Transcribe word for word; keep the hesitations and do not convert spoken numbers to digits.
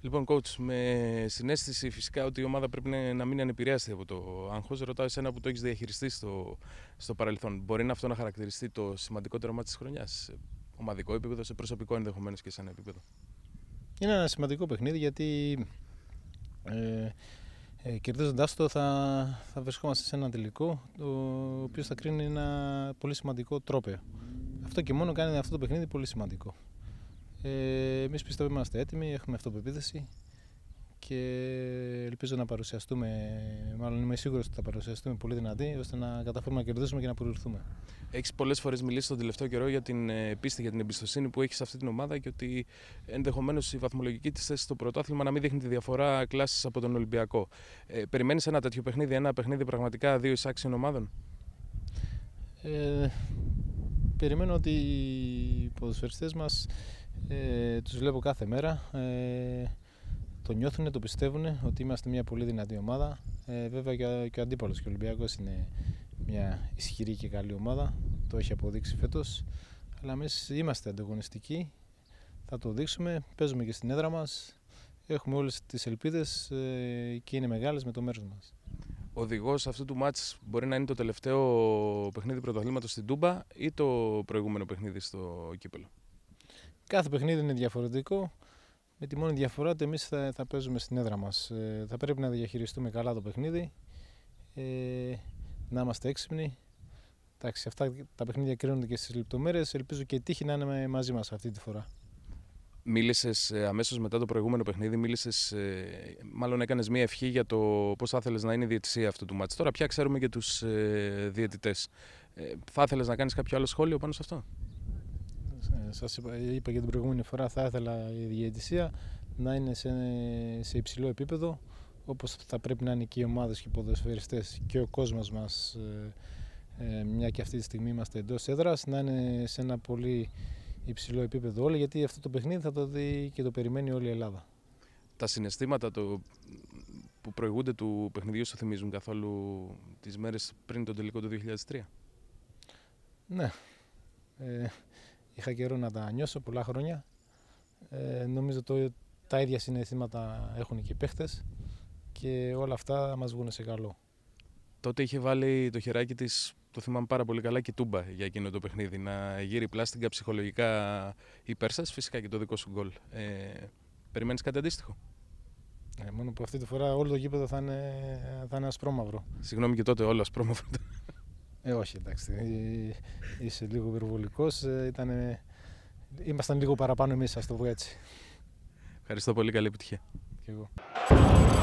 Λοιπόν, coach, με συναίσθηση φυσικά ότι η ομάδα πρέπει να μην είναι ανεπηρέαστη από το άγχος. Ρωτάω εσένα που το έχεις διαχειριστεί στο, στο παρελθόν. Μπορεί να αυτό να χαρακτηριστεί το σημαντικότερο μάτι της χρονιάς, σε ομαδικό επίπεδο, σε προσωπικό ενδεχομένως και σε ένα επίπεδο? Είναι ένα σημαντικό παιχνίδι γιατί ε, ε, κερδίζοντάς το θα, θα βρισκόμαστε σε ένα τελικό το οποίο θα κρίνει ένα πολύ σημαντικό τρόπαιο. Αυτό και μόνο κάνει αυτό το παιχνίδι πολύ σημαντικό. Ε, εμείς πιστεύω είμαστε έτοιμοι, έχουμε αυτοπεποίθηση και ελπίζω να παρουσιαστούμε, μάλλον είμαι σίγουρος ότι θα παρουσιαστούμε πολύ δυνατοί ώστε να καταφέρουμε να κερδίσουμε και να προηγηθούμε. Έχεις πολλές φορές μιλήσει τον τελευταίο καιρό για την πίστη, για την εμπιστοσύνη που έχεις σε αυτή την ομάδα και ότι ενδεχομένως η βαθμολογική της θέση στο πρωτάθλημα να μην δείχνει τη διαφορά κλάσης από τον Ολυμπιακό. Ε, περιμένεις ένα τέτοιο παιχνίδι, ένα παιχνίδι πραγματικά δύο εισάξιων ομάδων? Ε, περιμένω ότι οι ποδοσφαιριστές μας ε, τους βλέπω κάθε μέρα. Ε, το νιώθουν, το πιστεύουν ότι είμαστε μια πολύ δυνατή ομάδα. Ε, βέβαια και, και ο αντίπαλος και ο Ολυμπιακός είναι μια ισχυρή και καλή ομάδα. Το έχει αποδείξει φέτος. Αλλά εμείς είμαστε ανταγωνιστικοί. Θα το δείξουμε. Παίζουμε και στην έδρα μας. Έχουμε όλες τις ελπίδες ε, και είναι μεγάλες με το μέρος μας. Ο οδηγός αυτού του μάτς μπορεί να είναι το τελευταίο παιχνίδι πρωταθλήματος στην Τούμπα ή το προηγούμενο παιχνίδι στο κύπελλο? Κάθε παιχνίδι είναι διαφορετικό. Με τη μόνη διαφορά ότι εμείς θα, θα παίζουμε στην έδρα μας. Ε, θα πρέπει να διαχειριστούμε καλά το παιχνίδι, ε, να είμαστε έξυπνοι. Εντάξει, αυτά τα παιχνίδια κρίνονται και στις λεπτομέρειες. Ελπίζω και η τύχη να είναι μαζί μας αυτή τη φορά. Μίλησες αμέσως μετά το προηγούμενο παιχνίδι, μίλησες, μάλλον έκανες μία ευχή για το πώς θα ήθελες να είναι η διαιτησία αυτού του μάτς. Τώρα πια ξέρουμε και τους διαιτητές. Θα ήθελες να κάνεις κάποιο άλλο σχόλιο πάνω σε αυτό? Σας είπα, είπα και την προηγούμενη φορά, θα ήθελα η διαιτησία να είναι σε, σε υψηλό επίπεδο, όπως θα πρέπει να είναι και οι ομάδες και οι ποδοσφαιριστές και ο κόσμος μας, ε, μια και αυτή τη στιγμή είμαστε εντός έδρας, να είναι σε ένα πολύ υψηλό επίπεδο όλοι, γιατί αυτό το παιχνίδι θα το δει και το περιμένει όλη η Ελλάδα. Τα συναισθήματα το, που προηγούνται του παιχνιδιού σου θυμίζουν καθόλου τις μέρες πριν τον τελικό του δύο χιλιάδες τρία? Ναι. Ε, Είχα καιρό να τα νιώσω, πολλά χρόνια. Ε, νομίζω ότι τα ίδια συναισθήματα έχουν και οι παίχτες και όλα αυτά μας βγουν σε καλό. Τότε είχε βάλει το χεράκι της, το θυμάμαι πάρα πολύ καλά, και Τούμπα για εκείνο το παιχνίδι. Να γύρει πλάστιγκα ψυχολογικά υπέρ σας, φυσικά και το δικό σου γκολ. Ε, περιμένεις κάτι αντίστοιχο? Ε, μόνο που αυτή τη φορά όλο το γήπεδο θα είναι, θα είναι ασπρόμαυρο. Συγγνώμη, και τότε όλο ασπρόμαυρο. Ε, όχι, εντάξει. Είσαι λίγο υπερβολικός. Ήτανε... Ήμασταν λίγο παραπάνω εμείς, ας το πω έτσι. Ευχαριστώ πολύ, καλή επιτυχία. Και εγώ.